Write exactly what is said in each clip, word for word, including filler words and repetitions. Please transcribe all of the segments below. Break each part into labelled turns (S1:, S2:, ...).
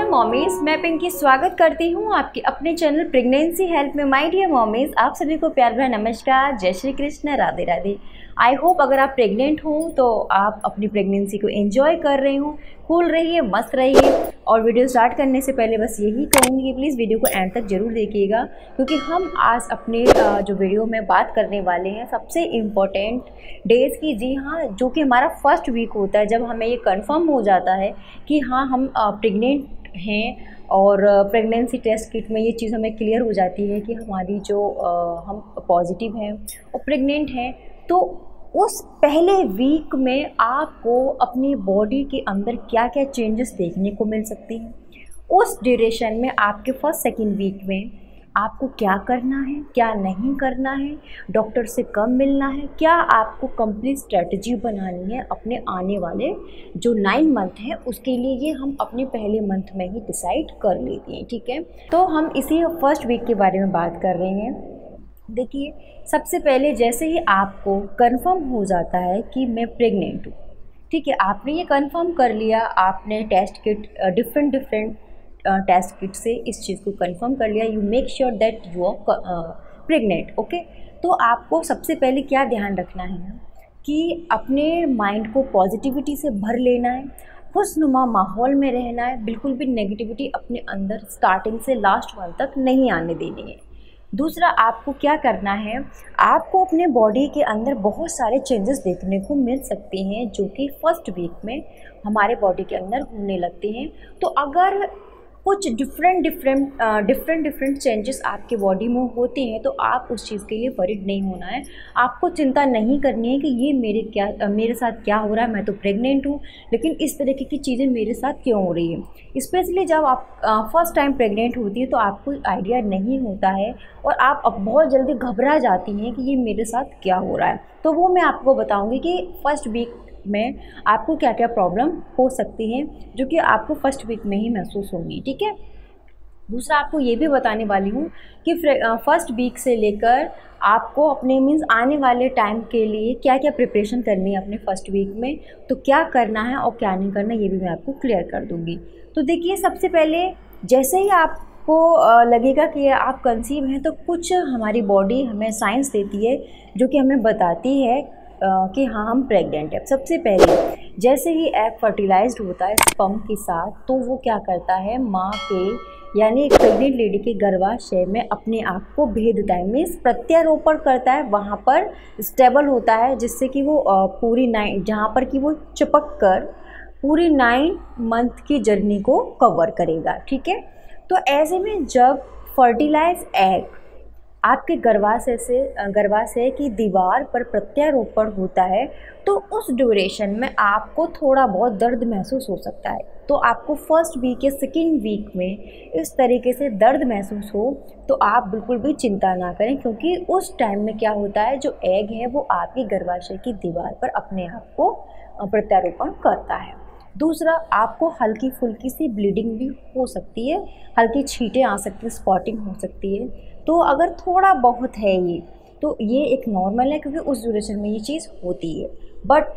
S1: Dear mommies, मैं पिंकी स्वागत करती हूँ आपके अपने चैनल प्रेगनेंसी हेल्प में। माय डियर मॉमीज, आप सभी को प्यार भरा नमस्कार, जय श्री कृष्ण, राधे राधे। आई होप अगर आप प्रेग्नेंट हो तो आप अपनी प्रेगनेंसी को एंजॉय कर रहे हो, कूल रहिए, मस्त रहिए। और वीडियो स्टार्ट करने से पहले बस यही कहूँगी कि प्लीज़ वीडियो को एंड तक जरूर देखिएगा, क्योंकि हम आज अपने जो वीडियो में बात करने वाले हैं सबसे इम्पोर्टेंट डेज़ की। जी हाँ, जो कि हमारा फर्स्ट वीक होता है, जब हमें ये कंफर्म हो जाता है कि हाँ हम प्रेग्नेंट हैं। और प्रेगनेंसी टेस्ट किट में ये चीज़ हमें क्लियर हो जाती है कि हमारी जो आ, हम पॉजिटिव हैं और प्रेग्नेंट हैं। तो उस पहले वीक में आपको अपनी बॉडी के अंदर क्या क्या चेंजेस देखने को मिल सकते हैं। उस ड्यूरेशन में आपके फर्स्ट सेकेंड वीक में आपको क्या करना है, क्या नहीं करना है, डॉक्टर से कब मिलना है, क्या आपको कंप्लीट स्ट्रेटजी बनानी है अपने आने वाले जो नाइन मंथ हैं उसके लिए। ये हम अपने पहले मंथ में ही डिसाइड कर लेते हैं, ठीक है। तो हम इसी फर्स्ट वीक के बारे में बात कर रहे हैं। देखिए, सबसे पहले जैसे ही आपको कंफर्म हो जाता है कि मैं प्रेग्नेंट हूँ, ठीक है, आपने ये कंफर्म कर लिया, आपने test kit different different test kit से इस चीज़ को कंफर्म कर लिया, you make sure that you are pregnant, okay. तो आपको सबसे पहले क्या ध्यान रखना है कि अपने माइंड को पॉजिटिविटी से भर लेना है, खुशनुमा माहौल में रहना है, बिल्कुल भी नेगेटिविटी अपने अंदर स्टार्टिंग से लास्ट वन तक नहीं आने देनी है। दूसरा, आपको क्या करना है, आपको अपने बॉडी के अंदर बहुत सारे चेंजेस देखने को मिल सकते हैं जो कि फर्स्ट वीक में हमारे बॉडी के अंदर होने लगते हैं। तो अगर कुछ different different different different changes आपके बॉडी में होते हैं तो आप उस चीज़ के लिए वरीड नहीं होना है। आपको चिंता नहीं करनी है कि ये मेरे क्या मेरे साथ क्या हो रहा है, मैं तो प्रेग्नेंट हूँ लेकिन इस तरीके की चीज़ें मेरे साथ क्यों हो रही है। स्पेशली जब आप फर्स्ट टाइम प्रेग्नेंट होती है तो आपको आइडिया नहीं होता है और आप अब बहुत जल्दी घबरा जाती हैं कि ये मेरे साथ क्या हो रहा है। तो वो मैं आपको बताऊँगी कि फर्स्ट वीक में आपको क्या क्या प्रॉब्लम हो सकती हैं जो कि आपको फर्स्ट वीक में ही महसूस होंगी, ठीक है। दूसरा, आपको ये भी बताने वाली हूँ कि फर्स्ट वीक से लेकर आपको अपने मीन्स आने वाले टाइम के लिए क्या क्या प्रिपरेशन करनी है अपने फर्स्ट वीक में, तो क्या करना है और क्या नहीं करना ये भी मैं आपको क्लियर कर दूँगी। तो देखिए, सबसे पहले जैसे ही आप को लगेगा कि आप कंसीव हैं तो कुछ हमारी बॉडी हमें साइंस देती है जो कि हमें बताती है कि हाँ हम प्रेग्नेंट हैं। सबसे पहले जैसे ही एग फर्टिलाइज्ड होता है स्पर्म के साथ, तो वो क्या करता है, माँ के यानी एक प्रेग्नेंट लेडी के गर्भाशय में अपने आप को भेदता है, मीन्स प्रत्यारोपण करता है, वहाँ पर स्टेबल होता है, जिससे कि वो पूरी नाइन जहाँ पर कि वो चिपक कर पूरी नाइन मंथ की जर्नी को कवर करेगा, ठीक है। तो ऐसे में जब फर्टिलाइज एग आपके गर्भाशय से गर्भाशय की दीवार पर प्रत्यारोपण होता है तो उस ड्यूरेशन में आपको थोड़ा बहुत दर्द महसूस हो सकता है। तो आपको फर्स्ट वीक या सेकेंड वीक में इस तरीके से दर्द महसूस हो तो आप बिल्कुल भी चिंता ना करें, क्योंकि उस टाइम में क्या होता है, जो एग है वो आपकी गर्भाशय की दीवार पर अपने आप को प्रत्यारोपण करता है। दूसरा, आपको हल्की फुल्की सी ब्लीडिंग भी हो सकती है, हल्की छींटें आ सकती है, स्पॉटिंग हो सकती है। तो अगर थोड़ा बहुत है ये तो ये एक नॉर्मल है, क्योंकि उस ड्यूरेशन में ये चीज़ होती है। बट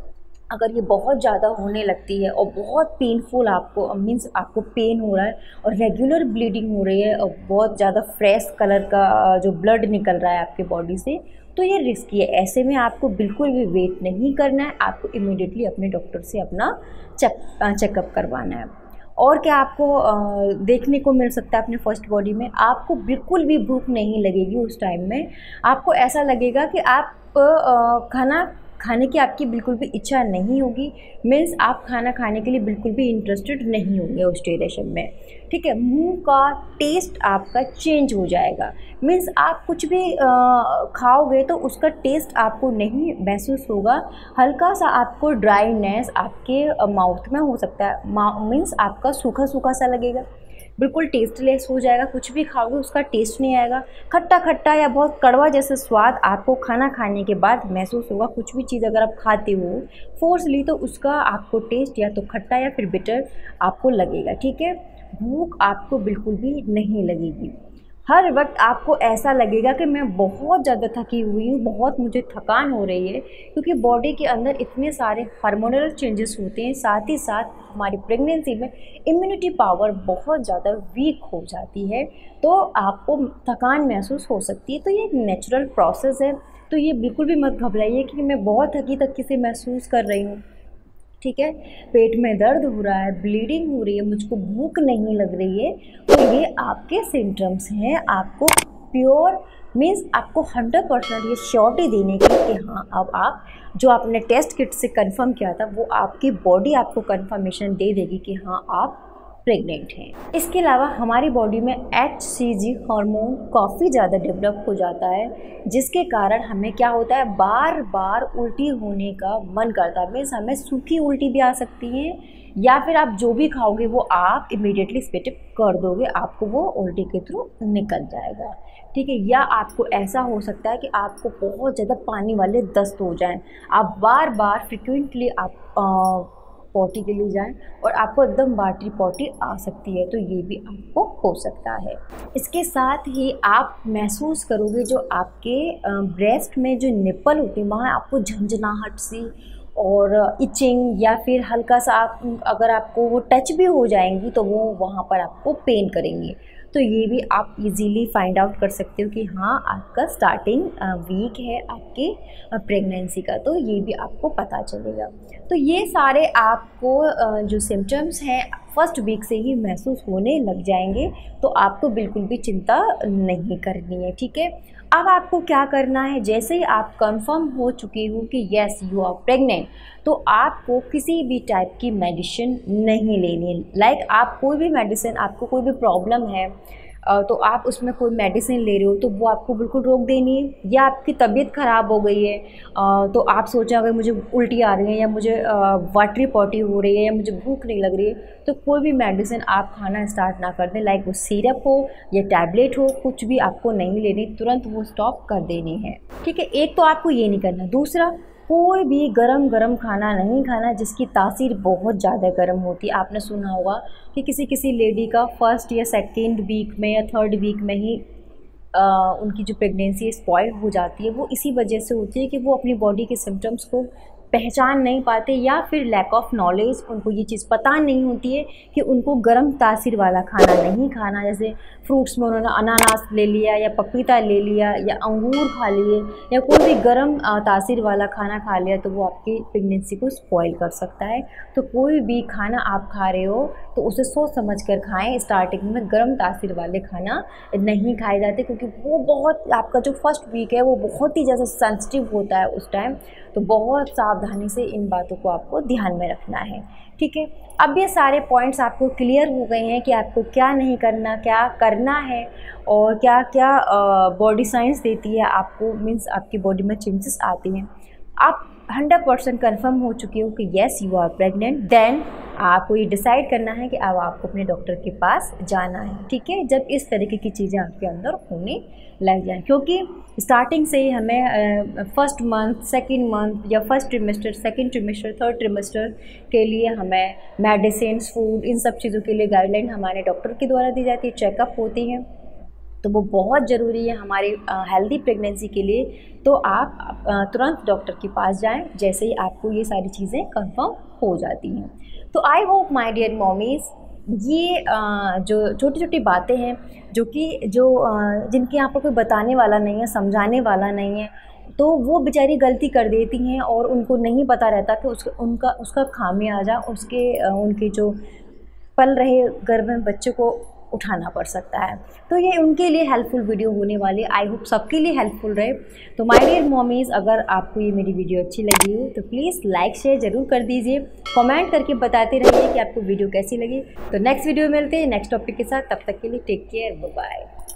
S1: अगर ये बहुत ज़्यादा होने लगती है और बहुत पेनफुल आपको मीन्स आपको पेन हो रहा है और रेगुलर ब्लीडिंग हो रही है और बहुत ज़्यादा फ्रेश कलर का जो ब्लड निकल रहा है आपके बॉडी से, तो ये रिस्की है। ऐसे में आपको बिल्कुल भी वेट नहीं करना है, आपको इमीडिएटली अपने डॉक्टर से अपना चेक चेकअप करवाना है। और क्या आपको आ, देखने को मिल सकता है अपने फर्स्ट बॉडी में, आपको बिल्कुल भी भूख नहीं लगेगी उस टाइम में। आपको ऐसा लगेगा कि आप आ, खाना खाने की आपकी बिल्कुल भी इच्छा नहीं होगी, मीन्स आप खाना खाने के लिए बिल्कुल भी इंटरेस्टेड नहीं होंगे उस ड्यूरेशन में, ठीक है। मुंह का टेस्ट आपका चेंज हो जाएगा, मीन्स आप कुछ भी आ, खाओगे तो उसका टेस्ट आपको नहीं महसूस होगा। हल्का सा आपको ड्राइनेस आपके माउथ में हो सकता है, मीन्स आपका सूखा सूखा सा लगेगा, बिल्कुल टेस्टलेस हो जाएगा, कुछ भी खाओगे उसका टेस्ट नहीं आएगा। खट्टा खट्टा या बहुत कड़वा जैसा स्वाद आपको खाना खाने के बाद महसूस होगा। कुछ भी चीज़ अगर आप खाते हो फोर्सली तो उसका आपको टेस्ट या तो खट्टा या फिर बिटर आपको लगेगा, ठीक है। भूख आपको बिल्कुल भी नहीं लगेगी। हर वक्त आपको ऐसा लगेगा कि मैं बहुत ज़्यादा थकी हुई हूँ, बहुत मुझे थकान हो रही है, क्योंकि बॉडी के अंदर इतने सारे हार्मोनल चेंजेस होते हैं। साथ ही साथ हमारी प्रेगनेंसी में इम्यूनिटी पावर बहुत ज़्यादा वीक हो जाती है, तो आपको थकान महसूस हो सकती है। तो ये एक नेचुरल प्रोसेस है, तो ये बिल्कुल भी मत घबराइए कि मैं बहुत थकी थकी से महसूस कर रही हूँ, ठीक है। पेट में दर्द हो रहा है, ब्लीडिंग हो रही है, मुझको भूख नहीं लग रही है, तो ये आपके सिम्टम्स हैं। आपको प्योर मीन्स आपको हंड्रेड परसेंट ये श्योरिटी देने की कि हाँ अब आप जो आपने टेस्ट किट से कंफर्म किया था वो आपकी बॉडी आपको कंफर्मेशन दे देगी कि हाँ आप प्रेग्नेंट हैं। इसके अलावा हमारी बॉडी में एच सी जी हार्मोन काफ़ी ज़्यादा डेवलप हो जाता है, जिसके कारण हमें क्या होता है, बार बार उल्टी होने का मन करता है। मीन्स हमें सूखी उल्टी भी आ सकती है, या फिर आप जो भी खाओगे वो आप इमीडिएटली स्पिट कर दोगे, आपको वो उल्टी के थ्रू निकल जाएगा, ठीक है। या आपको ऐसा हो सकता है कि आपको बहुत ज़्यादा पानी वाले दस्त हो जाएं, आप बार बार फ्रिक्वेंटली आप आ, पॉटी के लिए जाएं और आपको एकदम वाटरी पॉटी आ सकती है, तो ये भी आपको हो सकता है। इसके साथ ही आप महसूस करोगे जो आपके ब्रेस्ट में जो निप्पल होती है वहाँ आपको झंझनाहट सी और इचिंग, या फिर हल्का सा आप अगर आपको वो टच भी हो जाएंगी तो वो वहाँ पर आपको पेन करेंगे। तो ये भी आप इजीली फाइंड आउट कर सकते हो कि हाँ आपका स्टार्टिंग वीक है आपकी प्रेगनेंसी का, तो ये भी आपको पता चलेगा। तो ये सारे आपको जो सिम्टम्स हैं फर्स्ट वीक से ही महसूस होने लग जाएंगे, तो आपको बिल्कुल भी चिंता नहीं करनी है, ठीक है। अब आपको क्या करना है, जैसे ही आप कंफर्म हो चुकी हो कि येस यू आर प्रेग्नेंट, तो आपको किसी भी टाइप की मेडिसिन नहीं लेनी है। लाइक आप कोई भी मेडिसिन, आपको कोई भी प्रॉब्लम है तो आप उसमें कोई मेडिसिन ले रहे हो तो वो आपको बिल्कुल रोक देनी है। या आपकी तबीयत ख़राब हो गई है तो आप सोचें अगर मुझे उल्टी आ रही है या मुझे वाटरी पॉटी हो रही है या मुझे भूख नहीं लग रही है, तो कोई भी मेडिसिन आप खाना स्टार्ट ना कर दें। लाइक वो सिरप हो या टैबलेट हो, कुछ भी आपको नहीं लेनी, तुरंत वो स्टॉप कर देनी है, ठीक है। एक तो आपको ये नहीं करना। दूसरा, कोई भी गरम गरम खाना नहीं खाना जिसकी तासीर बहुत ज़्यादा गर्म होती है। आपने सुना होगा कि किसी किसी लेडी का फर्स्ट या सेकेंड वीक में या थर्ड वीक में ही आ, उनकी जो प्रेगनेंसी स्पॉइल हो जाती है, वो इसी वजह से होती है कि वो अपनी बॉडी के सिम्टम्स को पहचान नहीं पाते, या फिर लैक ऑफ नॉलेज, उनको ये चीज़ पता नहीं होती है कि उनको गर्म तासीर वाला खाना नहीं खाना। जैसे फ्रूट्स में उन्होंने अनानास ले लिया या पपीता ले लिया या अंगूर खा लिए या कोई भी गर्म तासीर वाला खाना खा लिया, तो वो आपकी प्रेगनेंसी को स्पॉइल कर सकता है। तो कोई भी खाना आप खा रहे हो तो उसे सोच समझ कर खाएं। स्टार्टिंग में गर्म तासीर वाले खाना नहीं खाए जाते, क्योंकि वो बहुत, आपका जो फर्स्ट वीक है वो बहुत ही ज़्यादा सेंसिटिव होता है उस टाइम, तो बहुत सावधानी से इन बातों को आपको ध्यान में रखना है, ठीक है। अब ये सारे पॉइंट्स आपको क्लियर हो गए हैं कि आपको क्या नहीं करना, क्या करना है, और क्या क्या बॉडी साइंस देती है आपको, मीन्स आपकी बॉडी में चेंजेस आते हैं। आप हंड्रेड परसेंट कन्फर्म हो चुके हो कि yes you are pregnant, then आपको ये डिसाइड करना है कि अब आपको अपने डॉक्टर के पास जाना है, ठीक है। जब इस तरीके की चीज़ें आपके अंदर होने लग जाएं, क्योंकि स्टार्टिंग से ही हमें फर्स्ट मंथ, सेकंड मंथ या first trimester, second trimester, third trimester के लिए हमें मेडिसिन, फूड, इन सब चीज़ों के लिए गाइडलाइन हमारे डॉक्टर के द्वारा दी जाती है, चेकअप होती हैं, तो वो बहुत ज़रूरी है हमारी हेल्दी प्रेगनेंसी के लिए। तो आप तुरंत डॉक्टर के पास जाएं जैसे ही आपको ये सारी चीज़ें कंफर्म हो जाती हैं। तो I hope my dear mommies, ये जो छोटी छोटी बातें हैं जो कि जो जिनके यहाँ पर कोई बताने वाला नहीं है, समझाने वाला नहीं है, तो वो बेचारी गलती कर देती हैं और उनको नहीं पता रहता कि उसका उनका उसका खामियाजा उसके उनके जो पल रहे गर्भ में बच्चे को उठाना पड़ सकता है। तो ये उनके लिए हेल्पफुल वीडियो होने वाली, आई होप सबके लिए हेल्पफुल रहे। तो माय डियर मॉमीज़, अगर आपको ये मेरी वीडियो अच्छी लगी हो तो प्लीज़ लाइक शेयर ज़रूर कर दीजिए, कमेंट करके बताते रहिए कि आपको वीडियो कैसी लगी। तो नेक्स्ट वीडियो में मिलते हैं नेक्स्ट टॉपिक के साथ, तब तक के लिए टेक केयर, बाय बाय।